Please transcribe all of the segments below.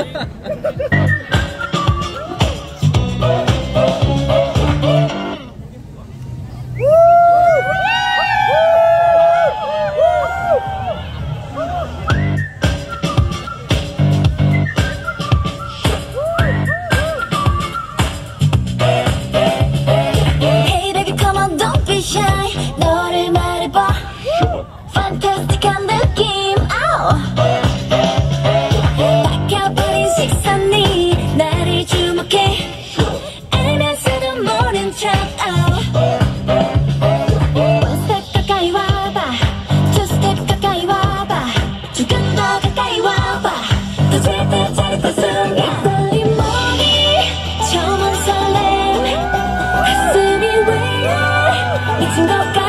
너를 말해봐 판타스틱한 느낌 박혀버린 시선이 나를 주목해 알면서도 모른 척 One step 가까이 와봐 Two step 가까이 와봐 조금 더 가까이 와봐 더 짜릿한 순간 떨림 머리 처음 설렘 가슴이 왜 미친 것 같아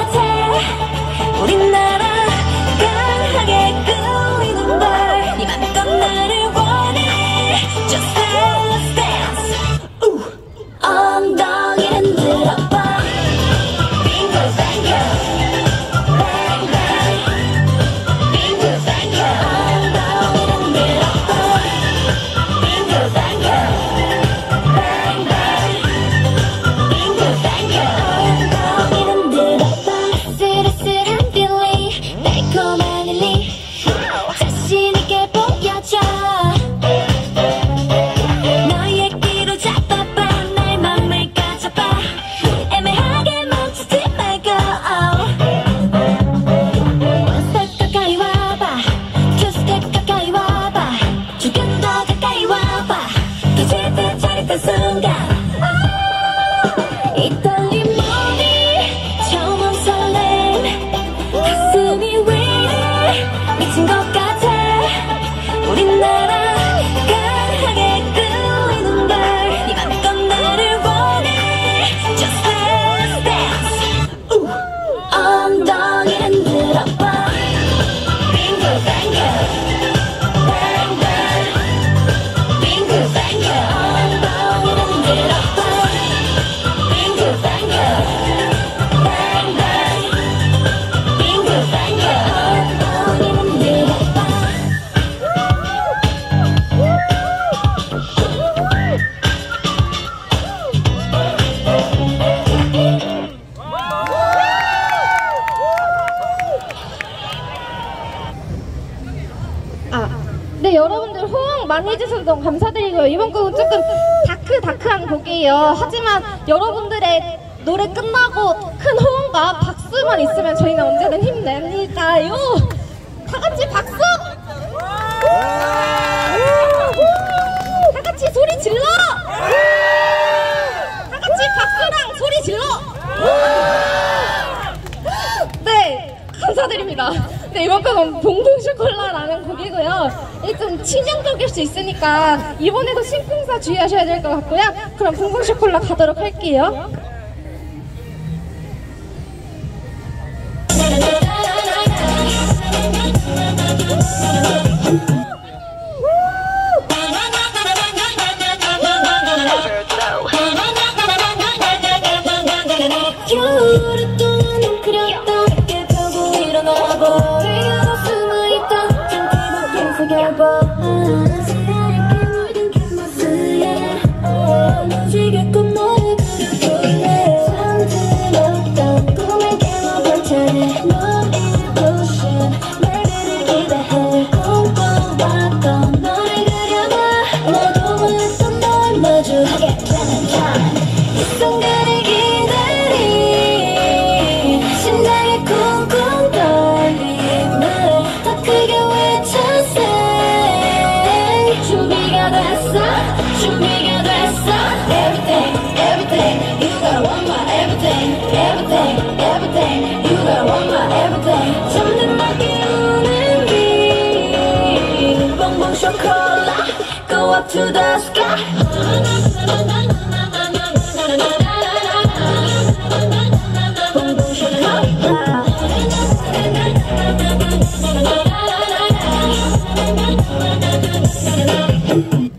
우리나라 강하게 끌리는 걸 네 맘껏 나를 원해 Just let's dance 엉덩이를 흔들어봐 Finger finger Bang bang Finger finger 엉덩이를 흔들어봐 Finger finger Bang bang Finger finger 엉덩이를 흔들어봐 쓰르쓰른 feeling 달콤한 힐링 자신있게 보여줘 너의 귀로 잡아봐 날 맘을 가져봐 애매하게 멈추지 말고 One step 가까이 와봐 Two step 가까이 와봐 조금 더 가까이 와봐 더 짜릿한 순간 이 떨림 머리 처음 설렘 가슴이 왜 이래 미친 것 같아 우리나라 강하게 끌리는 걸 네 맘껏 나를 원해 Just let's dance 엉덩이를 흔들어봐 Finger finger Bang bang Finger finger 엉덩이를 흔들어봐 Finger finger Bang bang Finger finger 엉덩이를 흔들어봐 네, 여러분들 호응 많이 해주셔서 너무 감사드리고요. 이번 곡은 조금 다크한 곡이에요. 하지만 여러분들의 노래 끝나고 큰 호응과 박수만 있으면 저희는 언제든 힘내니까요. 다 같이 박수! 다 같이 소리 질러! 다 같이 박수랑 소리 질러! 네, 감사드립니다. 네, 이번 곡은 봉봉쇼콜라라는 곡이고요. 좀 치명적일 수 있으니까 이번에도 신풍사 주의하셔야 될 것 같고요. 그럼 봉봉쇼콜라 가도록 할게요. 오랫동안 그렸다 이렇게 펴고 일어나봐 우리가 숨어있다 잠깐 속여봐 이렇게 물든 캔버스에 무지개꽃 너를 그려볼래 잠들었던 꿈을 깨워볼 차례 너의 모션 날 그리기도 해 꿈꿔왔던 너를 그려봐 너도 몰랐던 널 마주하게 되는 time 이 순간을 심장이 쿵쿵 떨리네 더 크게 외쳤어 준비가 됐어 Everything, everything You gotta want my everything Everything, everything You gotta want my everything 잠든 낮게 오는 길 봉봉 쇼콜라 Go up to the sky 봉봉 쇼콜라